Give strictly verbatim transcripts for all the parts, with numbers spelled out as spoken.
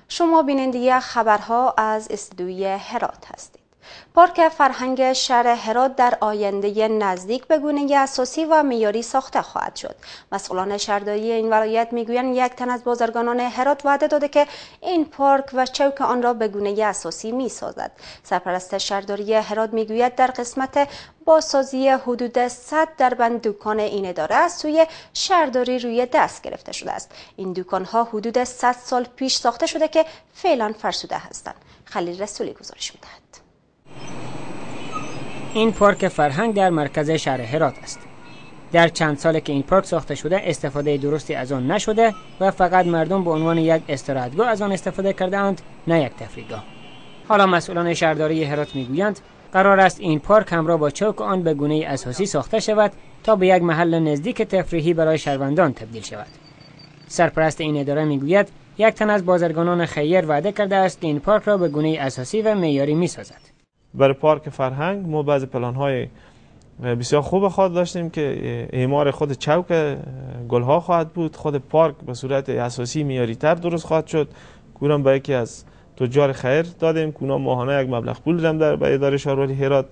شما بیننده خبرها از استودیوی هرات هستید. پارک فرهنگ شهر هرات در آینده نزدیک به گونه اساسی و معیاری ساخته خواهد شد. مسئولان شهرداری این ولایت میگویند یک تن از بازرگانان هرات وعده داده که این پارک و چوک آن را به گونه اساسی میسازد. سرپرست شهرداری هرات میگوید در قسمت بازسازی حدود صد دربند دکان این اداره از سوی شهرداری روی دست گرفته شده است. این دکان‌ها حدود صد سال پیش ساخته شده که فعلا فرسوده هستند. خلیل رسولی گزارش می‌دهد. این پارک فرهنگ در مرکز شهر هرات است. در چند ساله که این پارک ساخته شده استفاده درستی از آن نشده و فقط مردم به عنوان یک استراحتگاه از آن استفاده کرده‌اند، نه یک تفریحگاه. حالا مسئولان شهرداری هرات میگویند قرار است این پارک همراه با چوک آن به گونه اساسی ساخته شود تا به یک محل نزدیک تفریحی برای شهروندان تبدیل شود. سرپرست این اداره میگوید یک تن از بازرگانان خیر وعده کرده است که این پارک را به گونه اساسی و معیاری میسازد. برای پارک فرهنگ ما بعضی پلان‌های بسیار خوب خود داشتیم که اعمار خود چوک گلها خواهد بود، خود پارک به صورت اساسی معیاری تر درست خواهد شد. کورم با یکی از تجار خیر دادیم که اونا ماهانه یک مبلغ پول هم در به اداره شهرداری هرات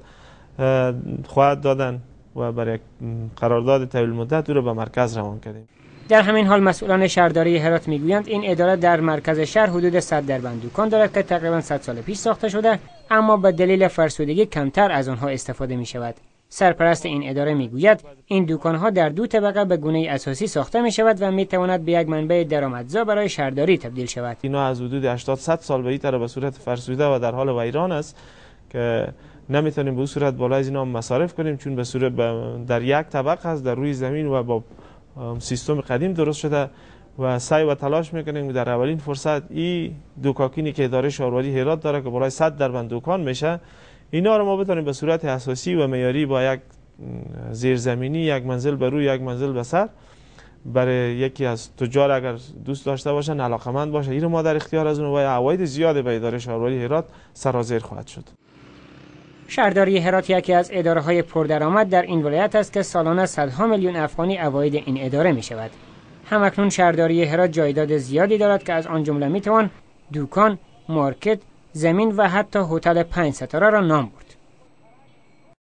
خواهد دادن و برای قرارداد طویل مدت او را به مرکز روان کردیم. در همین حال مسئولان شهرداری هرات میگویند این اداره در مرکز شهر حدود صد دربند دکان دارد که تقریبا صد سال پیش ساخته شده، اما به دلیل فرسودگی کمتر از آنها استفاده می شود. سرپرست این اداره میگوید این دکان‌ها در دو طبقه به گونه اساسی ساخته می شود و می تواند به یک منبع درآمدزا برای شهرداری تبدیل شود. اینا از حدود هشتاد صد سال به این طرح به صورت فرسوده و در حال ویران است که نمیتونیم به صورت بالای اینا مصارف کنیم، چون به صورت در یک طبقه است در روی زمین و با سیستم قدیم درست شده و سعی و تلاش میکنیم در اولین فرصت این دکاکینی که اداره شهرداری هرات داره که بالای صد دربند دکان میشه، اینا رو ما بتونیم به صورت اساسی و معیاری با یک زیرزمینی، یک منزل بر روی یک منزل به سر، برای یکی از تجار اگر دوست داشته باشن علاقمند باشه، این رو ما در اختیار از اون و عواید زیاده به اداره شهرداری هرات سرازیر خواهد شد. شهرداری هرات یکی از اداره‌های پردرآمد در این ولایت است که سالانه صدها میلیون افغانی عواید این اداره می شود. همکنون شهرداری هرات جایداد زیادی دارد که از آن جمله می توان دکان، مارکت، زمین و حتی هتل پنج ستاره را نام برد.